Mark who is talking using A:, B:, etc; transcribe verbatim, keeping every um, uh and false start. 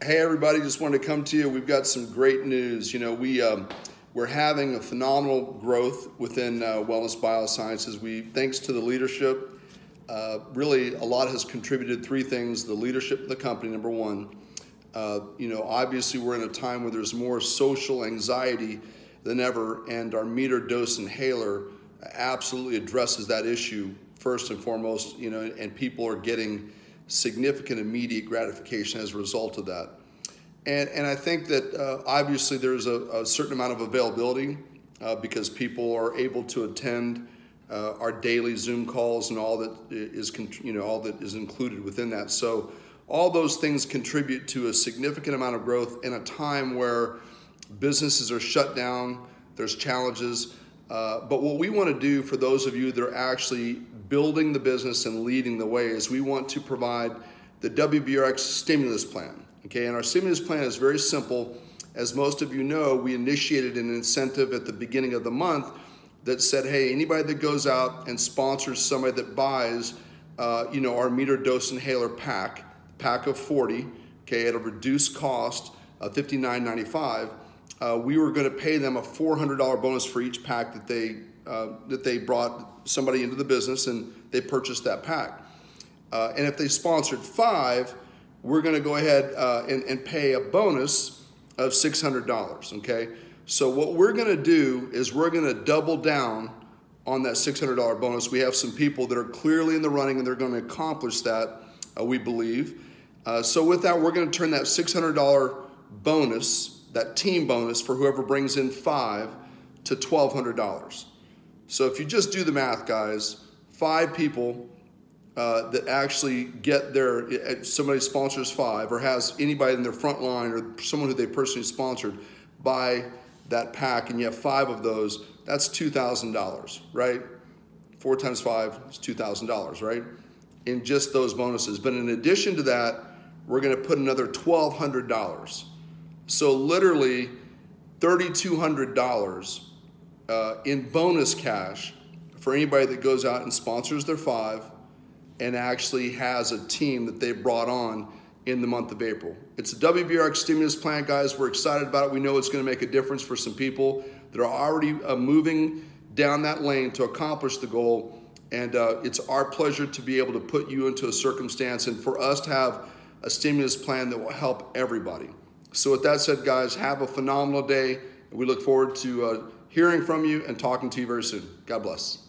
A: Hey everybody, just wanted to come to you. We've got some great news. You know, we, um, we're having a phenomenal growth within uh, Wellness Biosciences. We, thanks to the leadership, uh, really a lot has contributed. Three things: the leadership of the company, number one. Uh, you know, obviously we're in a time where there's more social anxiety than ever, and our meter dose inhaler absolutely addresses that issue first and foremost, you know, and people are getting significant immediate gratification as a result of that. And, and I think that uh, obviously there's a, a certain amount of availability uh, because people are able to attend uh, our daily Zoom calls and all that is, you know, all that is included within that. So all those things contribute to a significant amount of growth in a time where businesses are shut down, there's challenges. Uh, but what we want to do for those of you that are actually building the business and leading the way is we want to provide the W B R X stimulus plan. Okay, and our stimulus plan is very simple. As most of you know, we initiated an incentive at the beginning of the month that said, hey, anybody that goes out and sponsors somebody that buys, uh, you know, our meter dose inhaler pack, pack of forty, okay, at a reduced cost of fifty-nine ninety-five, uh, we were going to pay them a four hundred dollar bonus for each pack that they uh, that they brought somebody into the business and they purchased that pack. Uh, and if they sponsored five, we're going to go ahead uh, and, and pay a bonus of six hundred dollars. Okay, so what we're going to do is we're going to double down on that six hundred dollar bonus. We have some people that are clearly in the running and they're going to accomplish that, uh, we believe. Uh, so with that, we're going to turn that six hundred dollar bonus, that team bonus for whoever brings in five, to twelve hundred dollars. So if you just do the math, guys, five people uh, that actually get their, somebody sponsors five or has anybody in their front line or someone who they personally sponsored buy that pack, and you have five of those, that's two thousand dollars, right? Four times five is two thousand dollars, right? In just those bonuses. But in addition to that, we're gonna put another twelve hundred dollars. So literally thirty-two hundred dollars uh, in bonus cash for anybody that goes out and sponsors their five and actually has a team that they brought on in the month of April. It's a W B R X stimulus plan, guys. We're excited about it. We know it's gonna make a difference for some people that are already uh, moving down that lane to accomplish the goal. And uh, it's our pleasure to be able to put you into a circumstance and for us to have a stimulus plan that will help everybody. So with that said, guys, have a phenomenal day. And we look forward to uh, hearing from you and talking to you very soon. God bless.